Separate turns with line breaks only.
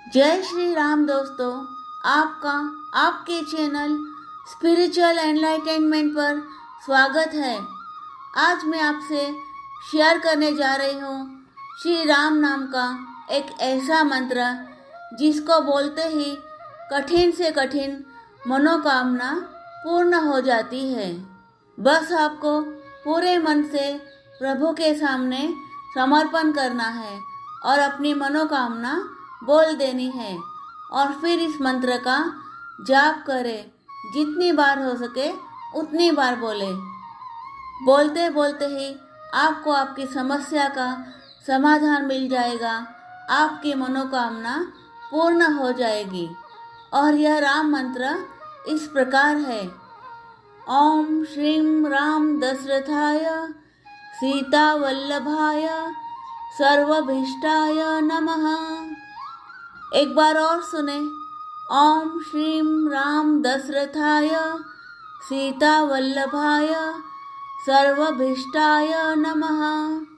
जय श्री राम दोस्तों, आपका आपके चैनल स्पिरिचुअल एनलाइटेनमेंट पर स्वागत है। आज मैं आपसे शेयर करने जा रही हूँ श्री राम नाम का एक ऐसा मंत्र जिसको बोलते ही कठिन से कठिन मनोकामना पूर्ण हो जाती है। बस आपको पूरे मन से प्रभु के सामने समर्पण करना है और अपनी मनोकामना बोल देनी है और फिर इस मंत्र का जाप करें। जितनी बार हो सके उतनी बार बोले। बोलते बोलते ही आपको आपकी समस्या का समाधान मिल जाएगा, आपकी मनोकामना पूर्ण हो जाएगी। और यह राम मंत्र इस प्रकार है। ओम श्रीं राम दशरथाय सीता वल्लभाय सर्वभीष्टाय नमः। एक बार और सुने। ओम श्रीं राम दशरथाय सीता वल्लभाय सर्वभीष्टाय नमः।